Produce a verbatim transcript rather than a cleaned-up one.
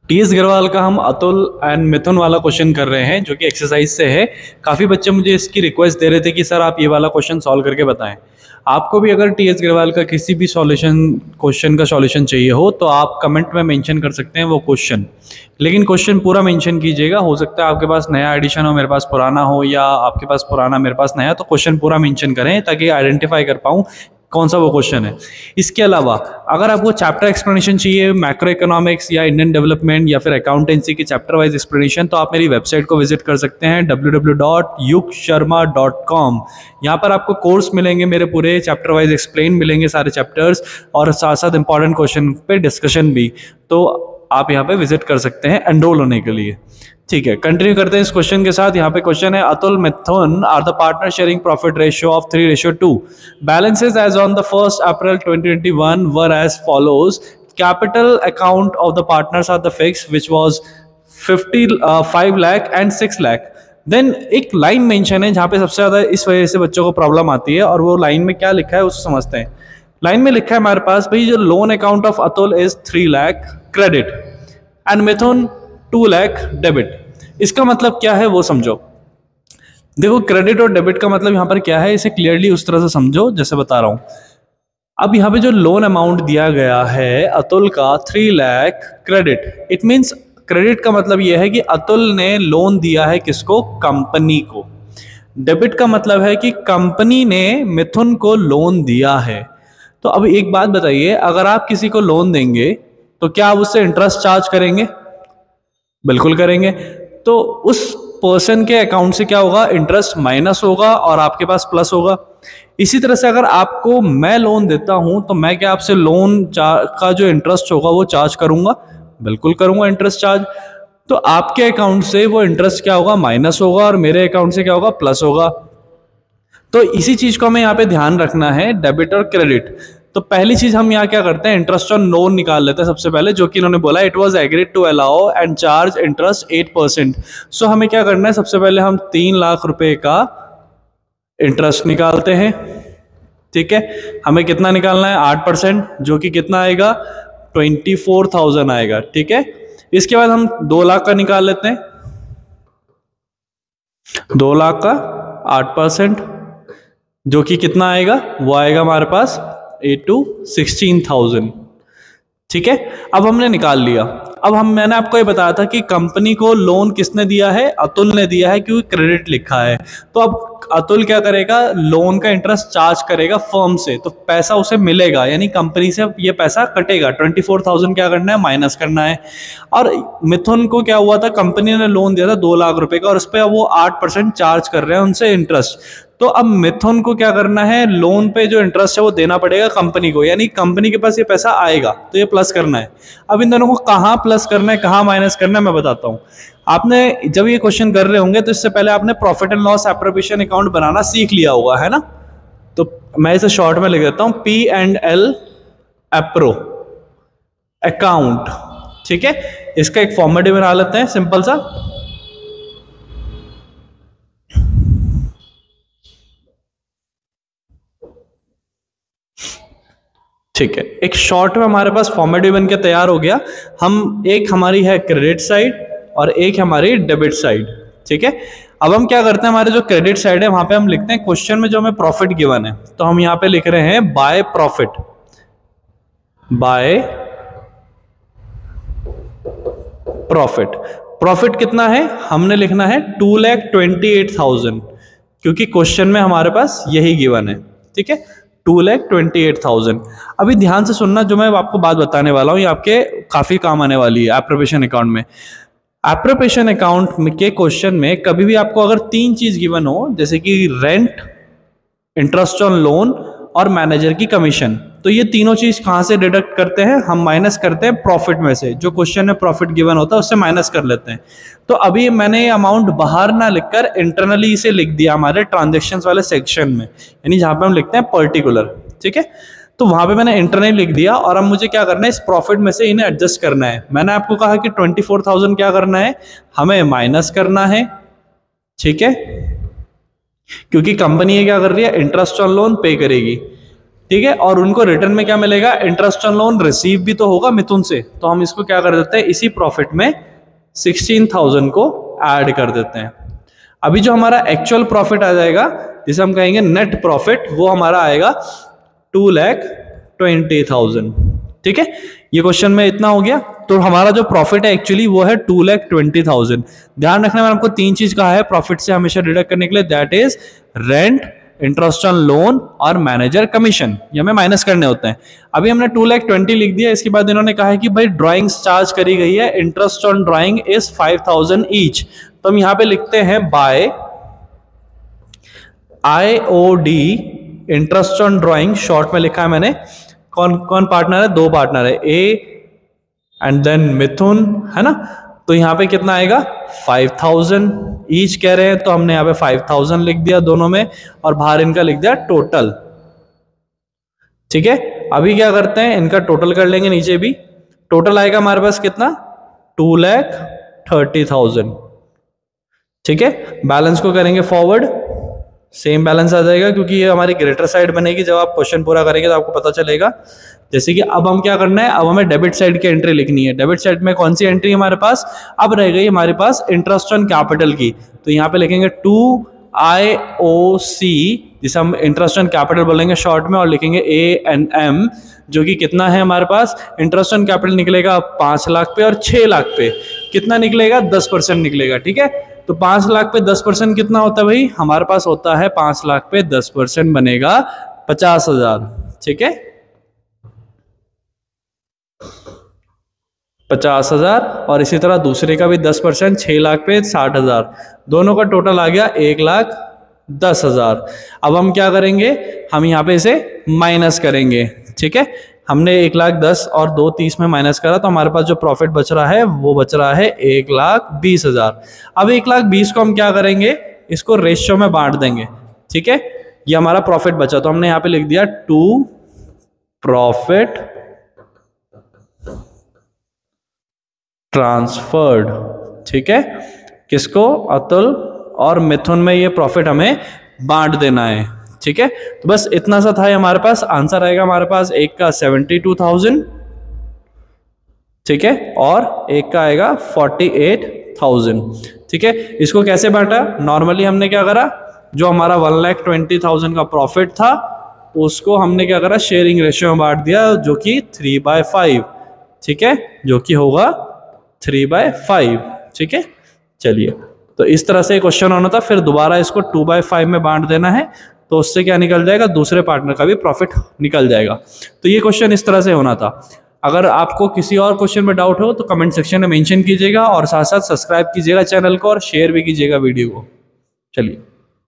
T S Garhwal का हम Atul and मिथुन वाला क्वेश्चन कर रहे हैं जो कि एक्सरसाइज से है। काफ़ी बच्चे मुझे इसकी रिक्वेस्ट दे रहे थे कि सर आप ये वाला क्वेश्चन सॉल्व करके बताएं। आपको भी अगर टी एस गरवाल का किसी भी सॉल्यूशन क्वेश्चन का सॉल्यूशन चाहिए हो तो आप कमेंट में मेंशन कर सकते हैं वो क्वेश्चन, लेकिन क्वेश्चन पूरा मेंशन कीजिएगा। हो सकता है आपके पास नया एडिशन हो, मेरे पास पुराना हो, या आपके पास पुराना मेरे पास नया, तो क्वेश्चन पूरा मेंशन करें ताकि आइडेंटिफाई कर पाऊँ कौन सा वो क्वेश्चन है। इसके अलावा अगर आपको चैप्टर एक्सप्लेनेशन चाहिए मैक्रो इकोनॉमिक्स या इंडियन डेवलपमेंट या फिर अकाउंटेंसी की चैप्टर वाइज एक्सप्लेनेशन, तो आप मेरी वेबसाइट को विजिट कर सकते हैं डब्ल्यू डब्ल्यू डब्ल्यू डॉट युग शर्मा डॉट कॉम। यहाँ पर आपको कोर्स मिलेंगे, मेरे पूरे चैप्टर वाइज एक्सप्लेन मिलेंगे सारे चैप्टर्स, और साथ साथ इंपॉर्टेंट क्वेश्चन पे डिस्कशन भी। तो आप यहाँ पे विजिट कर सकते हैं एनरोल होने के लिए। ठीक है, कंटिन्यू करते हैं इस क्वेश्चन के साथ। यहाँ पे क्वेश्चन है, Atul Mithun are the partner sharing profit ratio of three ratio two. Balances as on the first April twenty twenty one were as follows. Capital account of the partners are the fix which was fifty five lakh and six lakh. Then एक line mention है जहाँ पे सबसे ज़्यादा इस वजह से बच्चों को प्रॉब्लम आती है, और वो लाइन में क्या लिखा है उसको समझते हैं। लाइन में लिखा है हमारे पास, भाई जो loan account of Atul is three lakh credit and Mithun two lakh debit. इसका मतलब क्या है वो समझो। देखो, क्रेडिट और डेबिट का मतलब यहाँ पर क्या है, इसे क्लियरली उस तरह से समझो जैसे बता रहा हूँ। अब यहाँ पे जो लोन अमाउंट दिया गया है अतुल का three lakh credit, it means credit का मतलब यह है कि अतुल ने लोन दिया है किसको, कंपनी को। डेबिट का मतलब है कि कंपनी ने मिथुन को लोन दिया है। तो अब एक बात बताइए, अगर आप किसी को लोन देंगे तो क्या आप उससे इंटरेस्ट चार्ज करेंगे? बिल्कुल करेंगे। तो उस पर्सन के अकाउंट से क्या होगा, इंटरेस्ट माइनस होगा और आपके पास प्लस होगा। इसी तरह से अगर आपको मैं लोन देता हूं तो मैं क्या आपसे लोन का जो इंटरेस्ट होगा वो चार्ज करूंगा? बिल्कुल करूंगा, इंटरेस्ट चार्ज। तो आपके अकाउंट से वो इंटरेस्ट क्या होगा, माइनस होगा, और मेरे अकाउंट से क्या होगा, प्लस होगा। तो इसी चीज को हमें यहाँ पे ध्यान रखना है, डेबिट और क्रेडिट। तो पहली चीज हम यहाँ क्या करते हैं, इंटरेस्ट ऑन लोन निकाल लेते हैं सबसे पहले, जो कि इन्होंने बोला it was agreed to allow and charge interest eight percent. So हमें क्या करना है, सबसे पहले हम तीन लाख रुपए का इंटरेस्ट निकालते हैं। ठीक है, हमें कितना निकालना है, आठ परसेंट, जो कि कितना आएगा, ट्वेंटी फोर थाउजेंड आएगा। ठीक है, इसके बाद हम दो लाख का निकाल लेते हैं। दो लाख का आठ परसेंट जो कि कितना आएगा, वो आएगा हमारे पास एट टू सिक्सटीन थाउजेंड। ठीक है, अब हमने निकाल लिया। अब हम मैंने आपको ये बताया था कि कंपनी को लोन किसने दिया है, अतुल ने दिया है, क्योंकि क्रेडिट लिखा है। तो अब अतुल क्या करेगा, लोन का इंटरेस्ट चार्ज करेगा फर्म से, तो पैसा उसे मिलेगा, यानी कंपनी से ये पैसा कटेगा। ट्वेंटी फोर थाउजेंड क्या करना है, माइनस करना है। और मिथुन को क्या हुआ था, कंपनी ने लोन दिया था दो लाख रुपए का, और उस पर वो आठ परसेंट चार्ज कर रहे हैं उनसे इंटरेस्ट। तो अब मिथुन को क्या करना है, लोन पे जो इंटरेस्ट है वो देना पड़ेगा कंपनी को, यानी कंपनी के पास ये पैसा आएगा, तो ये प्लस करना है। अब इन दोनों को कहाँ प्लस करना है, कहाँ माइनस करना है, मैं बताता हूँ। आपने जब ये क्वेश्चन कर रहे होंगे तो इससे पहले आपने profit and loss appropriation account बनाना सीख लिया होगा, है ना। तो मैं इसे शॉर्ट में लिख देता हूँ, P and L appro account. ठीक है, इसका एक फॉर्मेट बना लेते हैं सिंपल सा। ठीक है, एक शॉर्ट में हमारे पास फॉर्मेट भी बन के तैयार हो गया। हम एक हमारी है क्रेडिट साइड और एक हमारी डेबिट साइड। ठीक है, अब हम क्या करते हैं, हमारे जो क्रेडिट साइड है वहां पे हम लिखते हैं क्वेश्चन में जो हमें प्रॉफिट गिवन है, तो हम यहाँ पे लिख रहे हैं by profit. By profit, profit कितना है, हमने लिखना है two lakh twenty eight thousand, क्योंकि क्वेश्चन में हमारे पास यही गिवन है। ठीक है, two lakh twenty eight thousand. अभी ध्यान से सुनना, जो मैं आपको बात बताने वाला हूँ ये आपके काफी काम आने वाली है एप्रोप्रिएशन अकाउंट में। एप्रोप्रिएशन अकाउंट के क्वेश्चन में कभी भी आपको अगर तीन चीज गिवन हो, जैसे कि रेंट, इंटरेस्ट ऑन लोन और मैनेजर की कमीशन, तो ये तीनों चीज कहां से डिडक्ट करते हैं, हम माइनस करते हैं प्रॉफिट में से। जो क्वेश्चन में प्रॉफिट गिवन होता है उससे माइनस कर लेते हैं। तो अभी मैंने ये अमाउंट बाहर ना लिखकर इंटरनली इसे लिख दिया हमारे ट्रांजेक्शन्स वाले सेक्शन में, यानी जहां पे हम लिखते हैं पर्टिकुलर। ठीक है, तो वहां पे मैंने इंटरनली लिख दिया, और अब मुझे क्या करना है, इस प्रॉफिट में से इन्हें एडजस्ट करना है। मैंने आपको कहा कि ट्वेंटी फोर थाउजेंड क्या करना है, हमें माइनस करना है। ठीक है, क्योंकि कंपनी ये क्या कर रही है, इंटरेस्ट ऑन लोन पे करेगी। ठीक है, और उनको रिटर्न में क्या मिलेगा, इंटरेस्ट ऑन लोन रिसीव भी तो होगा मिथुन से, तो हम इसको क्या कर देते हैं, इसी प्रॉफिट में सिक्सटीन थाउजेंड को ऐड कर देते हैं। अभी जो हमारा एक्चुअल प्रॉफिट आ जाएगा, जिसे हम कहेंगे नेट प्रॉफिट, वो हमारा आएगा टू लैख ट्वेंटी थाउजेंड। ठीक है, ये क्वेश्चन में इतना हो गया। तो हमारा जो प्रॉफिट है एक्चुअली वो है टू लैख ट्वेंटी थाउजेंड। ध्यान रखना, मैंने आपको तीन चीज कहा है प्रॉफिट से हमेशा डिडक्ट करने के लिए, that is rent, interest on loan और मैनेजर कमीशन, ये हमें माइनस करने होते हैं। अभी हमने टू लैख ट्वेंटी लिख दिया। इसके बाद इन्होंने कहा है कि भाई ड्राइंग्स चार्ज करी गई है, interest on drawing is five thousand each. तो हम यहां पे लिखते हैं by I O D interest on drawing, short में लिखा है मैंने। कौन कौन पार्टनर है, दो पार्टनर है, ए एंड देन मिथुन, है ना। तो यहाँ पे कितना आएगा, फाइव थाउजेंड ईच कह रहे हैं, तो हमने यहाँ पे फाइव थाउजेंड लिख दिया दोनों में, और बाहर इनका लिख दिया टोटल। ठीक है, अभी क्या करते हैं, इनका टोटल कर लेंगे नीचे भी। टोटल आएगा हमारे पास कितना, टू लैख थर्टी थाउजेंड। ठीक है, बैलेंस को करेंगे फॉरवर्ड, सेम बैलेंस आ जाएगा, क्योंकि ये हमारी ग्रेटर साइड बनेगी। जब आप क्वेश्चन पूरा करेंगे तो आपको पता चलेगा। जैसे कि अब हम क्या करना है, अब हमें डेबिट साइड की एंट्री लिखनी है। डेबिट साइड में कौन सी एंट्री हमारे पास अब रह गई, हमारे पास इंटरेस्ट ऑन कैपिटल की। तो यहाँ पे लिखेंगे टू आई ओ सी, जिसे हम इंटरेस्ट ऑन कैपिटल बोलेंगे शॉर्ट में, और लिखेंगे ए एन एम, जो कि कितना है हमारे पास, इंटरेस्ट ऑन कैपिटल निकलेगा पाँच लाख पे, और छः लाख पे कितना निकलेगा, दस परसेंट निकलेगा। ठीक है, तो पाँच लाख पे दस परसेंट कितना होता है भाई, हमारे पास होता है पाँच लाख पे दस परसेंट बनेगा पचास हजार। ठीक है, पचास हजार, और इसी तरह दूसरे का भी दस परसेंट, छह लाख पे साठ हजार, दोनों का टोटल आ गया एक लाख दस हजार। अब हम क्या करेंगे, हम यहाँ पे इसे माइनस करेंगे। ठीक है, हमने एक लाख दस और दो तीस में माइनस करा, तो हमारे पास जो प्रॉफिट बच रहा है वो बच रहा है एक लाख बीस हजार। अब एक लाख बीस को हम क्या करेंगे, इसको रेशियो में बांट देंगे। ठीक है, ये हमारा प्रॉफिट बचा, तो हमने यहाँ पे लिख दिया टू प्रॉफिट ट्रांसफर्ड। ठीक है, किसको, अतुल और मिथुन में ये प्रॉफिट हमें बांट देना है। ठीक है, तो बस इतना सा था हमारे पास। आंसर आएगा हमारे पास एक का सेवेंटी टू थाउजेंड, ठीक है, और एक का आएगा फोर्टी एट थाउजेंड। ठीक है, इसको कैसे बांटा, नॉर्मली हमने क्या करा, जो हमारा वन लाख ट्वेंटी थाउजेंड का प्रॉफिट था उसको हमने क्या करा, शेयरिंग रेशियो में बांट दिया, जो कि थ्री बाय फाइव। ठीक है, जो कि होगा थ्री बाय फाइव। ठीक है, चलिए, तो इस तरह से क्वेश्चन होना था। फिर दोबारा इसको टू बाय फाइव में बांट देना है, तो उससे क्या निकल जाएगा, दूसरे पार्टनर का भी प्रॉफिट निकल जाएगा। तो ये क्वेश्चन इस तरह से होना था। अगर आपको किसी और क्वेश्चन में डाउट हो तो कमेंट सेक्शन में मेंशन कीजिएगा, और साथ साथ सब्सक्राइब कीजिएगा चैनल को, और शेयर भी कीजिएगा वीडियो को। चलिए।